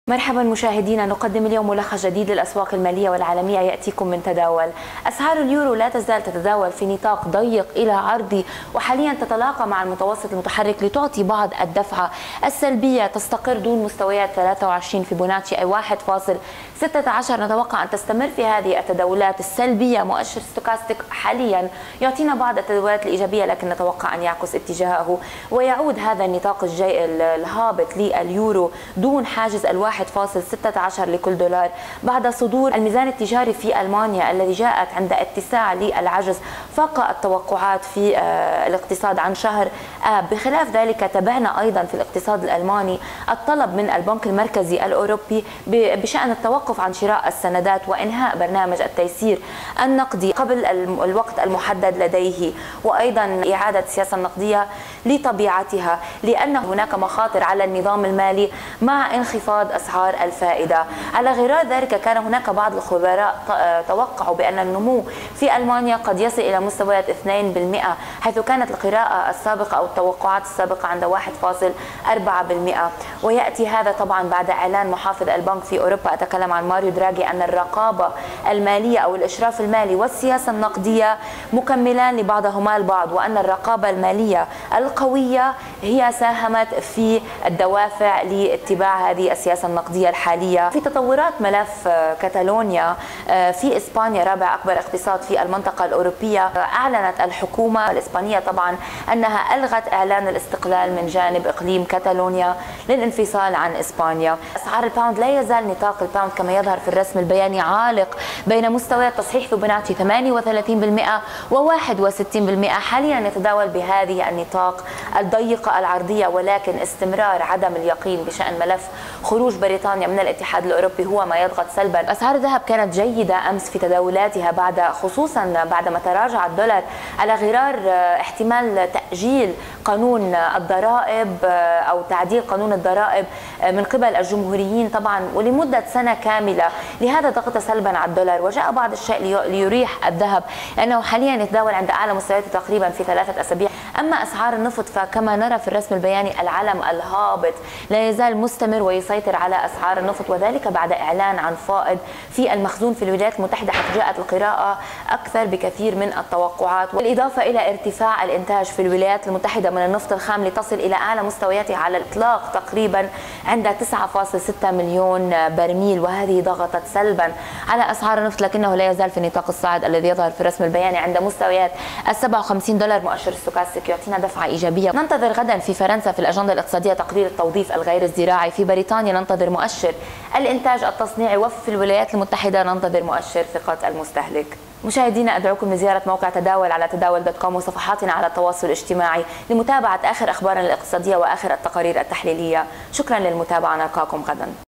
مرحبا مشاهدينا، نقدم اليوم ملخص جديد للأسواق المالية والعالمية يأتيكم من تداول. أسعار اليورو لا تزال تتداول في نطاق ضيق إلى عرضي، وحاليا تتلاقى مع المتوسط المتحرك لتعطي بعض الدفعة السلبية، تستقر دون مستويات 23 فيبوناتشي أي 1.16. نتوقع أن تستمر في هذه التداولات السلبية. مؤشر ستوكاستيك حاليا يعطينا بعض التداولات الإيجابية، لكن نتوقع أن يعكس اتجاهه ويعود هذا النطاق الهابط لليورو دون حاجز 1.16 لكل دولار بعد صدور الميزان التجاري في ألمانيا الذي جاءت عند اتساع للعجز فاق التوقعات في الاقتصاد عن شهر آب. بخلاف ذلك تابعنا أيضا في الاقتصاد الألماني الطلب من البنك المركزي الأوروبي بشأن التوقف عن شراء السندات وإنهاء برنامج التيسير النقدي قبل الوقت المحدد لديه، وأيضا إعادة السياسة النقدية لطبيعتها، لأن هناك مخاطر على النظام المالي مع انخفاض أسعار الفائدة. على غرار ذلك كان هناك بعض الخبراء توقعوا بأن النمو في ألمانيا قد يصل إلى مستويات 2%، حيث كانت القراءة السابقة أو التوقعات السابقة عند 1.4%. ويأتي هذا طبعا بعد إعلان محافظ البنك في أوروبا، أتكلم عن ماريو دراغي، أن الرقابة المالية أو الإشراف المالي والسياسة النقدية مكملان لبعضهما البعض، وأن الرقابة المالية القوية هي ساهمت في الدوافع لاتباع هذه السياسة النقدية الحالية. في تطورات ملف كاتالونيا في إسبانيا، رابع أكبر اقتصاد في المنطقة الأوروبية، أعلنت الحكومة الإسبانية طبعا أنها ألغت إعلان الاستقلال من جانب إقليم كاتالونيا للانفصال عن إسبانيا. أسعار الباوند لا يزال نطاق الباوند كما يظهر في الرسم البياني عالق بين مستويات تصحيح فيبوناتشي 38% و61%، حاليا يتداول بهذه النطاق الضيقة العرضية، ولكن استمرار عدم اليقين بشأن ملف خروج بريطانيا من الاتحاد الأوروبي هو ما يضغط سلبا. أسعار الذهب كانت جيدة أمس في تداولاتها خصوصا بعدما تراجع الدولار على غرار احتمال تأجيل قانون الضرائب أو تعديل قانون الضرائب من قبل الجمهوريين طبعا ولمدة سنة كاملة، لهذا ضغط سلبا على الدولار. وجاء بعض الشيء ليريح الذهب لأنه حاليا يتداول عند أعلى مستوياته تقريبا في 3 أسابيع. أما أسعار النفط فكما نرى في الرسم البياني العلم الهابط لا يزال مستمر ويسيطر على أسعار النفط، وذلك بعد إعلان عن فائض في المخزون في الولايات المتحدة، حيث جاءت القراءة أكثر بكثير من التوقعات، بالإضافة إلى ارتفاع الإنتاج في الولايات المتحدة من النفط الخام لتصل إلى أعلى مستوياتها على الإطلاق تقريبا عند 9.6 مليون برميل، وهذه ضغطت سلبا على أسعار النفط، لكنه لا يزال في النطاق الصاعد الذي يظهر في الرسم البياني عند مستويات $57. مؤشر ستوكاستيك يعطينا دفعة إيجابية. ننتظر غدا في فرنسا في الأجندة الاقتصادية تقرير التوظيف الغير الزراعي، في بريطانيا ننتظر مؤشر الإنتاج التصنيعي، وفي الولايات المتحدة ننتظر مؤشر ثقة المستهلك. مشاهدينا أدعوكم لزيارة موقع تداول على تداول.com وصفحاتنا على التواصل الاجتماعي لمتابعة آخر أخبارنا الاقتصادية وآخر التقارير التحليلية. شكرا للمتابعة، نلقاكم غدا.